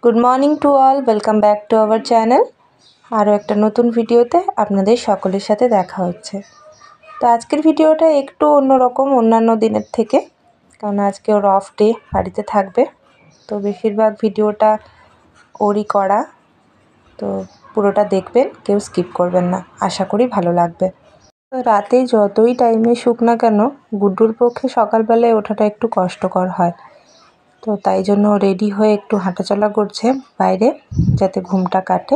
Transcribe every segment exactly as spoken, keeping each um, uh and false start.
Good morning to all, welcome back to our channel. আরও একটা নতুন ভিডিওতে আপনাদের সকলের সাথে দেখা হচ্ছে। তো আজকের ভিডিওটা একটু অন্যরকম অন্যান্য দিনের থেকে, কারণ আজকে ওর অফ ডে, বাড়িতে থাকবে। তো বেশিরভাগ ভিডিওটা ওরই করা, তো পুরোটা দেখবেন, কেউ স্কিপ করবেন না, আশা করি ভালো লাগবে। তো রাতে যতই টাইমে শুক না কেন, গুড্ডুর পক্ষে সকালবেলায় ওঠাটা একটু কষ্টকর হয়। তো তাই জন্য রেডি হয়ে একটু হাঁটাচলা করছে বাইরে, যাতে ঘুমটা কাটে।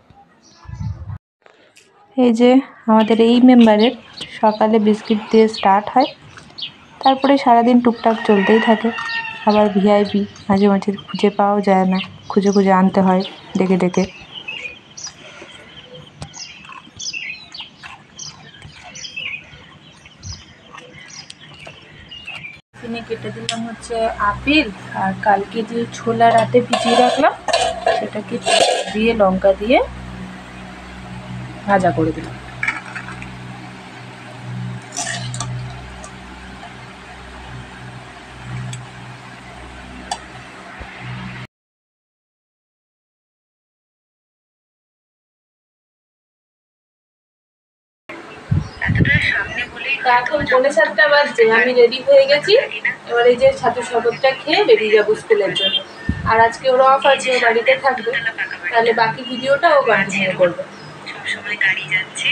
এই যে আমাদের এই মেম্বারের সকালে বিস্কিট দিয়ে স্টার্ট হয়, তারপরে সারাদিন টুকটাক চলতেই থাকে। আবার ভিআইপি মাঝে মাঝে খুঁজে পাওয়াও যায় না, খুঁজে খুঁজে আনতে হয় ডেকে ডেকে। এখানে কেটে দিলাম হচ্ছে আপেল, আর কালকে যে ছোলা রাতে ভিজিয়ে রাখলাম সেটাকে দিয়ে লঙ্কা দিয়ে ভাজা করে দিলাম। এখন পৌনে সাতটা বাজছে, আমি রেডি হয়ে গেছি। এবার এই যে ছাতু শরবতটা খেয়ে বেরিয়ে যাবো স্কুলের জন্য। আর আজকে ওর অফ আছে, ও বাড়িতে থাকবে, তাহলে বাকি ভিডিওটা ও কন্টিনিউ করবে। সবসময় গাড়ি যাচ্ছে।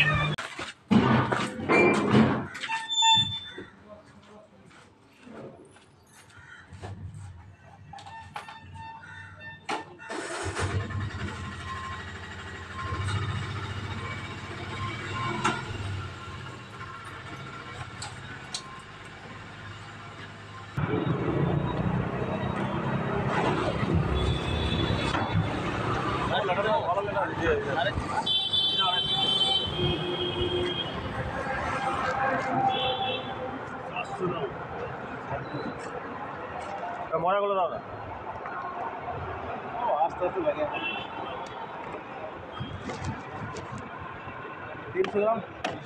মরাগুলো দাও না, আস্তে আস্তে লাগে। তিনশো গ্রাম।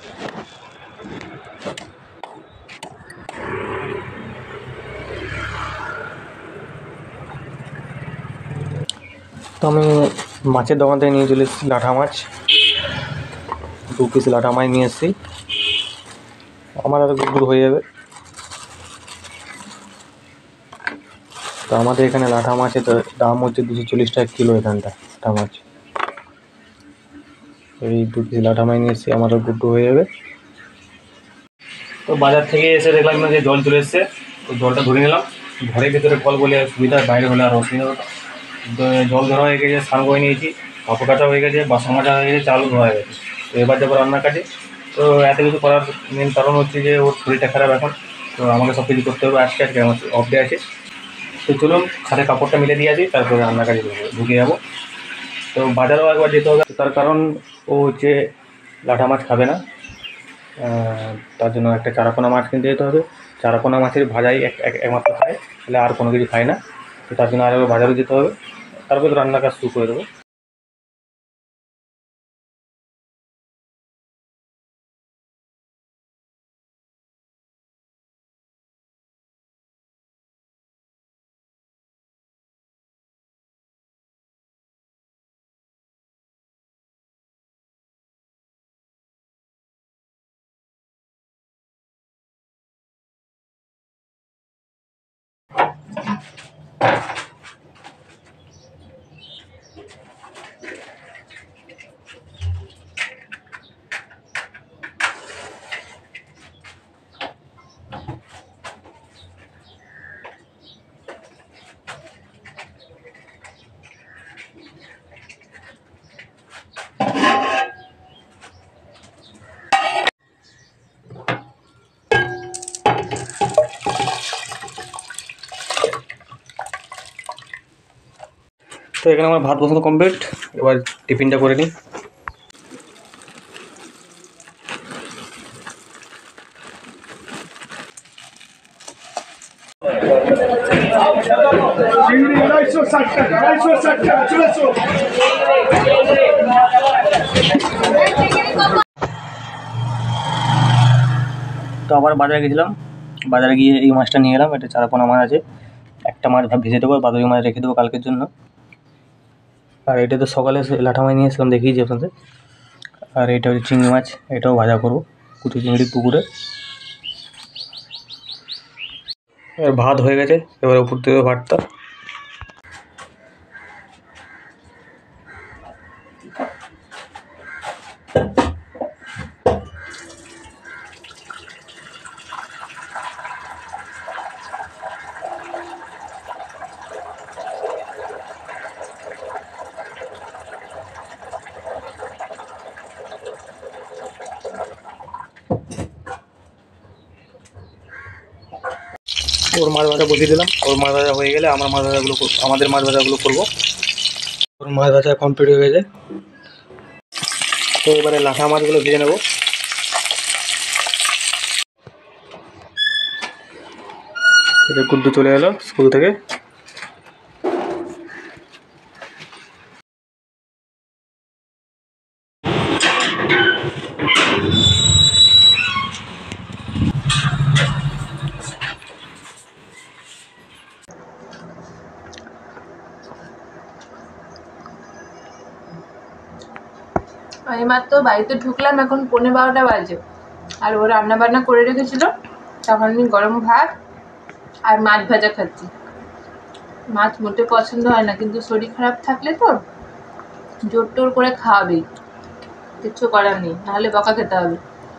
তো আমি মাছের দোকান থেকে নিয়ে চলে এসেছি লাঠা মাছ, দু পিস লাঠা মাছ নিয়ে এসেছি। আমার আর গুড় হয়ে যাবে। তো আমাদের এখানে লাঠা মাছের দাম হচ্ছে দুশো চল্লিশ টাকা কিলো এখানটা লাঠা মাছ। এই দু পিস লাঠা মাছ নিয়ে এসেছি, আমারও গুড্ডু হয়ে যাবে। তো বাজার থেকে এসে দেখলাম যে জল চলে এসছে, তো জলটা ধরে নিলাম। ঘরের ভেতরে কল বলে সুবিধা, বাইরে হলে আর অসুবিধা হতো। তো জল ধরা হয়ে গেছে, স্নান করে নিয়েছি, কাপড় কাচা হয়ে গেছে, বাসন মাজা হয়ে গেছে, চালও ধোয়া হয়ে গেছে। তো এবার যাবো রান্নার কাজে। তো এত কিছু করার মেন কারণ হচ্ছে যে ওর শরীরটা খারাপ এখন, তো আমাকে সব কিছু করতে হবে। আজকে আজকে আমার অফ ডে আছে। তো চলুন সাথে কাপড়টা মিলে দিয়ে আসি, তারপরে রান্নার কাজে ঢুকে যাবো। তো বাজারেও একবার যেতে হবে, তার কারণ ও হচ্ছে লাঠা মাছ খাবে না, তার জন্য একটা চারাপোনা মাছ কিনতে যেতে হবে। চারাপোনা মাছের ভাজাই এক একমাত্র খায়, তাহলে আর কোনো কিছু খায় না। তো তার জন্য আরও বাজারে যেতে হবে, তারপরে রান্নার কাজ শুরু করে দেবো। তো এখানে আমার ভাত বসানো কমপ্লিট, এবার টিফিনটা করে নিই। তো আবার বাজারে গেছিলাম, বাজারে গিয়ে এই মাছটা নিয়ে এলাম। এটা চারাপোনা মাছ আছে, একটা মাছ ভেজে দেবো, বাদুড়ি মাছ রেখে দেবো কালকের জন্য। আর এটা তো সকালে লাঠা মাছ নিয়ে এসেছিলাম, দেখিয়েছি আপনাদের। আর এটা হচ্ছে চিংড়ি মাছ, এটাও ভাজা করবো, কুটি চিংড়ি পুকুরে। এবার ভাত হয়ে গেছে, এবার উপর থেকে ভাতটা। ওর মাছ ভাজা বসিয়ে দিলাম, ওর মাছ ভাজা হয়ে গেলে আমার মাছ ভাজাগুলো আমাদের মাছ ভাজাগুলো করবো। ওর মাছ ভাজা কমপ্লিট হয়ে গেছে, তো এবারে লাঠা মাছগুলো ভেজে নেবো। গুড্ডু চলে এলো স্কুল থেকে। আমি মাত্র বাড়িতে ঢুকলাম, এখন পৌনে বারোটা বাজে। আর ও রান্না বান্না করে রেখেছিল, তখন আমি গরম ভাত আর মাছ ভাজা খাচ্ছি। মাছ মোটে পছন্দ হয় না, কিন্তু শরীর খারাপ থাকলে তো জোর টোর করে খাওয়াবেই, কিচ্ছু করার নেই, নাহলে বকা খেতে হবে।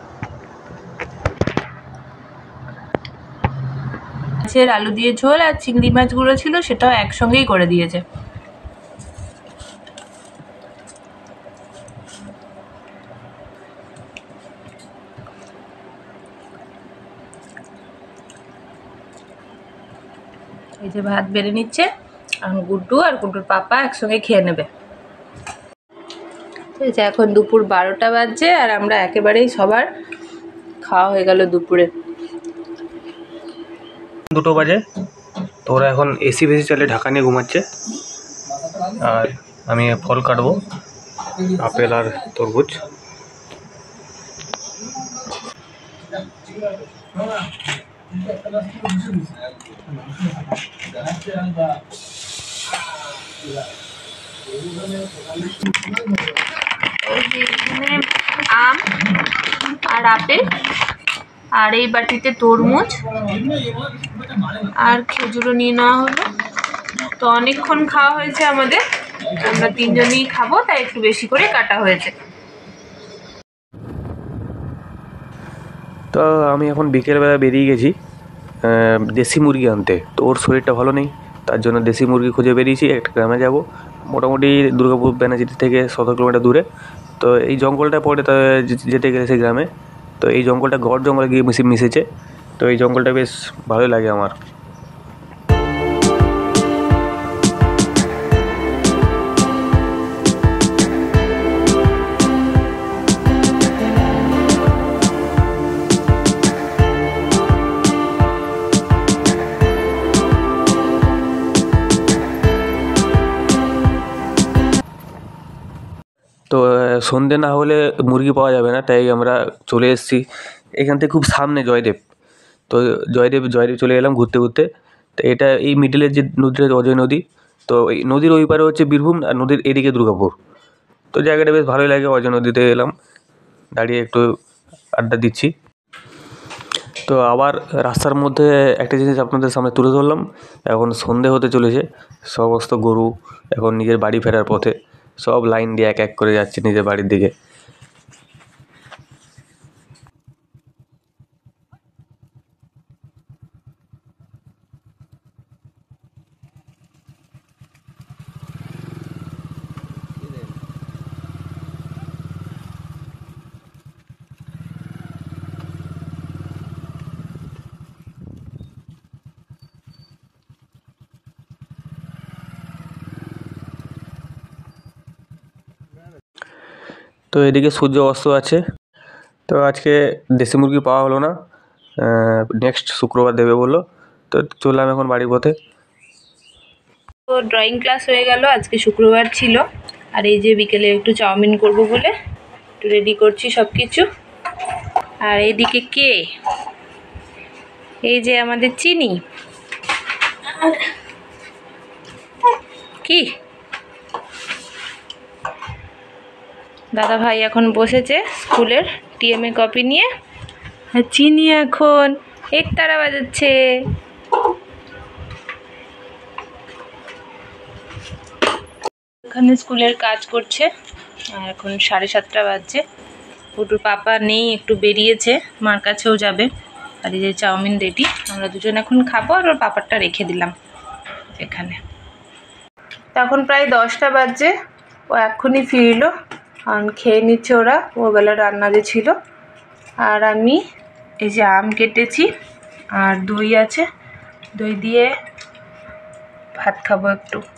মাছের আলু দিয়ে ঝোল আর চিংড়ি মাছগুলো ছিল, সেটাও একসঙ্গেই করে দিয়েছে। এই যে ভাত বেড়ে নিচ্ছে, এখন গুড্ডু আর গুড্ডুর পাপা একসঙ্গে খেয়ে নেবে। এই যে এখন দুপুর বারোটা বাজছে, আর আমরা একেবারেই সবার খাওয়া হয়ে গেল দুপুরে। দুটো বাজে, তো ওরা এখন এসি ভেসি চালিয়ে ঢাকা নিয়ে ঘুমাচ্ছে। আর আমি ফল কাটবো, আপেল আর তরমুজ। এখানে আম আর আপেল, আর এই বাটিতে তরমুজ আর খেজুরও নিয়ে নেওয়া হলো। তো অনেকক্ষণ খাওয়া হয়েছে আমাদের, আমরা তিনজনই খাবো, তাই একটু বেশি করে কাটা হয়েছে। তো আমি এখন বিকেলবেলা বেরিয়ে গেছি দেশি মুরগি আনতে। তো ওর শরীরটা ভালো নেই, তার জন্য দেশি মুরগি খুঁজে বেরিয়েছি। একটা গ্রামে যাব, মোটামুটি দুর্গাপুর ব্যানার্জি থেকে সতেরো কিলোমিটার দূরে। তো এই জঙ্গলটা পড়ে তা যেতে গেলে সেই গ্রামে, তো এই জঙ্গলটা গড় জঙ্গলে গিয়ে মিশে মিশেছে। তো এই জঙ্গলটা বেশ ভালোই লাগে আমার। তো সন্ধে না হলে মুরগি পাওয়া যাবে না, তাই আমরা চলে এসেছি এখান থেকে খুব সামনে জয়দেব। তো জয়দেব জয়দেব চলে এলাম ঘুরতে ঘুরতে। তো এটা এই মিডিলের যে নদীটা অজয় নদী, তো এই নদীর ওই পারে হচ্ছে বীরভূম, আর নদীর এদিকে দুর্গাপুর। তো জায়গাটা বেশ ভালোই লাগে। অজয় নদীতে এলাম, দাঁড়িয়ে একটু আড্ডা দিচ্ছি। তো আবার রাস্তার মধ্যে একটা জিনিস আপনাদের সামনে তুলে ধরলাম। এখন সন্ধে হতে চলেছে, সমস্ত গরু এখন নিজের বাড়ি ফেরার পথে, সব লাইন দিয়ে এক এক করে যাচ্ছে নিজের বাড়ির দিকে। তো এদিকে সূর্য অস্ত আছে। তো আজকে দেশি মুরগি পাওয়া হলো না, নেক্সট শুক্রবার দেবে বললো। তো চললাম এখন বাড়ির পথে। তো ড্রয়িং ক্লাস হয়ে গেল, আজকে শুক্রবার ছিল। আর এই যে বিকেলে একটু চাউমিন করব বলে একটু রেডি করছি সব কিছু। আর এদিকে কে, এই যে আমাদের চিনি। কি দাদা ভাই এখন বসেছে স্কুলের টিএমএ কপি নিয়ে, আর চিনি এখন একতারা বাজাচ্ছে। এখানে স্কুলের কাজ করছে, আর এখন সাড়ে সাতটা বাজছে। পুটুর পাপা নেই, একটু বেরিয়েছে, মার কাছেও যাবে। আর এই যে চাউমিন রেডি, আমরা দুজন এখন খাবো, আর ওর পাপারটা রেখে দিলাম এখানে। তখন প্রায় দশটা বাজছে, ও এক্ষুনি ফিরলো, কারণ খেয়ে নিচ্ছে ওরা, ওবেলা রান্না যে ছিল। আর আমি এই যে আম কেটেছি আর দই আছে, দই দিয়ে ভাত খাবো একটু।